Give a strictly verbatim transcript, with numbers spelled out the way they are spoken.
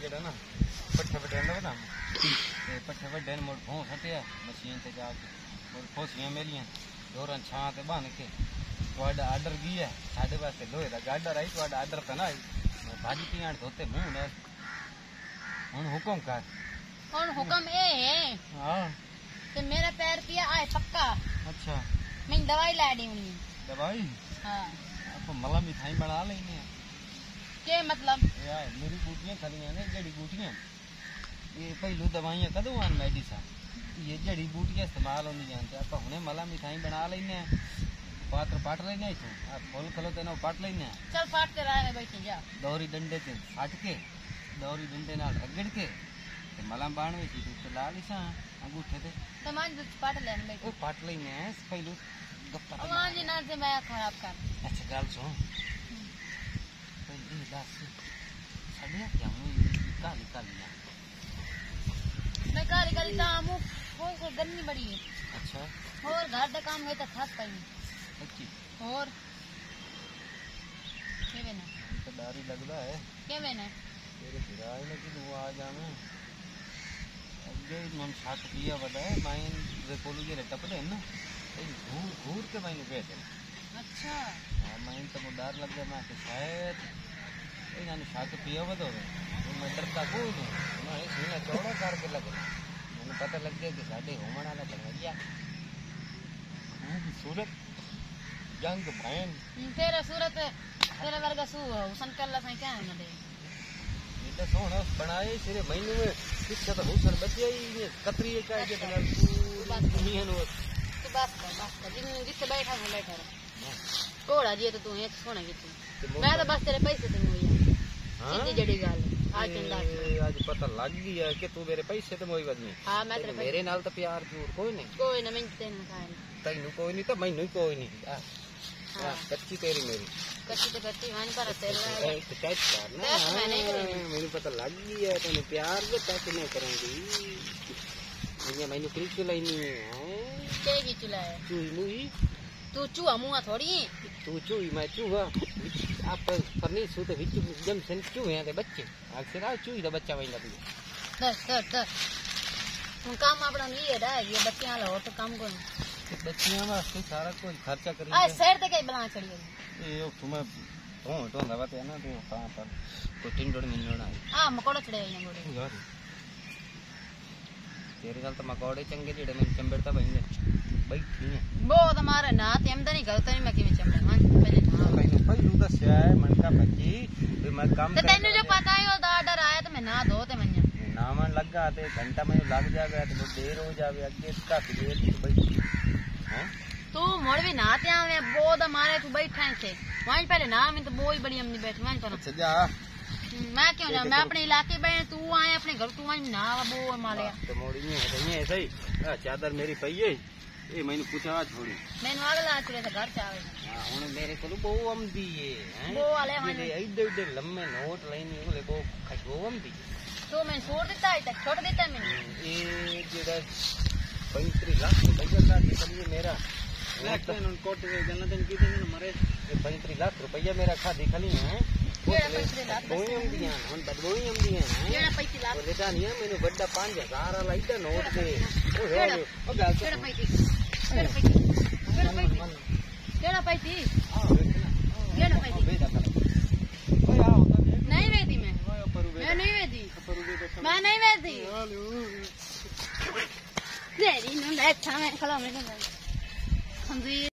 जेड़ा ना पट्ठे वड्डे ना बता ते पट्ठे वड्डे ने मोड़ भों हटिया मशीन ते जाके और फोसियां मेरियां दोरन छां ते बन के ਤੁਹਾਡਾ ਆਰਡਰ ਕੀ ਹੈ ਸਾਡੇ ਵਾਸਤੇ ਲੋਹੇ ਦਾ ਗਾਡਰ ਆਈ ਤੁਹਾਡਾ ਆਰਡਰ ਤਾਂ ਨਾ ਆਈ भाजी पियाण धोते मुंह ने हुन हुक्म कर कौन हुक्म ए है हां ते मेरा पैर पिया आए पक्का अच्छा मैं दवाई ला दी हूं दवाई हां आप मला मिठाई बना लेने के मतलब यार मेरी बूटियां खलियां ने जड़ी बूटियां ये पहलू दवाइयां कदों आन मेडिसिन ये जड़ी बूटियां इस्तेमाल होनी जानते आप हुने मला मिठाई बना लेने पात्र पाट लेने तू आप फूल खलो तेनो पाट लेने चल पाट के राह में बैठी जा दौरी डंडे ते फाट के दौरी डंडे नाल रगड़ के ते मलम बाणवे सी तू ला लिसा अंगूठे ते तमान जो पाट लेने बैठी ओ पाट लेने पहलू गप्पा तमान जी ना से मैं खराब कर अच्छा गल सुन पहली दस साढ़े क्या मुई काली काली मैं काली काली ता मु कोई को गन्नी बड़ी है अच्छा और घर का काम है तो थक पई अच्छी और के बना तो दारी लगदा है के बना तेरे किराए ने कि तू आ जावे अगे मन छाट पिया बड़ा है माइन रे पोलू जे टप दे ना ए घूर घूर के माइन पे दे अच्छा हां माइन तो डर लग गया मैं कि शायद ए जाने छाट पिया बदो तो मैं डरता को हूं मैं सीना चौड़ा करके लग मुझे पता लग गया कि साडे होमण वाला बनवरिया सूरत जंग भयन तेरा सूरत तेरे वर्गा सु हुसन कल्ला सही क्या है ना दे ये तो सोना बनाए सिरे महीने में कितना तो हुसन बचिया ही कतरी का के बना पूरी दुनिया नो तू बस कर बस कर जिन जिस बैठा है बैठा रह कोड़ा जी तो तू एक सोना की तू मैं तो बस तेरे पैसे ते मोई सीधी जड़ी गल आज चिंदा आज पता लग गया कि तू मेरे पैसे ते मोई बदनी हां मैं तेरे मेरे नाल तो प्यार जरूर कोई नहीं कोई ना मैं तेन खाए तैनू कोई नहीं तो मैनू कोई नहीं हां कच्ची तेरी मेरी कच्ची तो कच्ची मान पर तेरा तो टच करना मैं नहीं करूंगी मेरे पता लग गया तैनू प्यार के टच नहीं करूंगी ये मैनू क्रिक चलाईनी है के की चलाए तू मुई तू चूहा मुआ थोड़ी तू चूही मैं चूहा आप फर्नीस तो विच जम सन चूहे दे बच्चे अक्सर आ चूही दा बच्चा वइंदा भी दस दस दस तुम काम अपना नहीं है दा ये बच्चे वाला हो तो काम को बच्चियां वास्ते सारा कुछ खर्चा करी आ शहर ते कई बला चढ़ी है ये तुम्हें तो ढोंदा बाते ना तो कहां पर को टिंडोड़ मिलना है आ मकोड़ा चढ़े हैं मोड़े यार तेरे गल तो मकोड़े चंगे जेड़े में चंबड़ता बइंगे बैठी है वो तुम्हारे ना ते हम तो नहीं करते नहीं मैं किਵੇਂ चंबड़ मान पहले ना भाई पहलू दस्या है मन का बच्ची भी मैं काम ते तैनू जो पता है ओ डर आया तो मैं ना दो ते मन्या ना मन लगा ते घंटा में लग जावे तो देर हो जावे अगे इसका देर तू बैठी हैं तू मोड़ भी ना ते आवे बोद मारे तू बैठा है वहीं पहले ना मैं तो बोई बड़ी हमने बैठी वहीं पर अच्छा जा मैं क्यों जा मैं अपने इलाके में तू आए अपने घर तू वहीं ना वो माले तो मोड़ी नहीं है ये सही हां चादर मेरी पई है ए मैंने पूछा छोड़ी मैंने अगला चले से घर चावे हां हुन मेरे को बो अमदी है हैं वो वाले ये इधर इधर लंबे नोट लेनी बोले को खशबो अमदी तो मैं छोड़ देता है तक छोड़ देता है मैंने ये जेड़ा पैंतीस लाख रुपया का निकलिए मेरा नेक्स्ट इन कोट जन्नतन की दिन मरे पैंतीस लाख रुपया मेरा खा दिखली है कोई हम दिया हम बदबोई हम दिया हैं केड़ा पैंतीस लाख वो लेता नहीं है मैंने बड़ा पाँच हज़ार वाला इधर नोट दे ओ केड़ा ओ गाल केड़ा पैंतीस केड़ा पैंतीस केड़ा पैंतीस केड़ा पैंतीस हां देखना केड़ा पैंतीस बेटा कर ओए आ होता नहीं वेदी मैं मैं नहीं वेदी मैं नहीं वेदी तेरी नु ले था मैं खला मैं समझी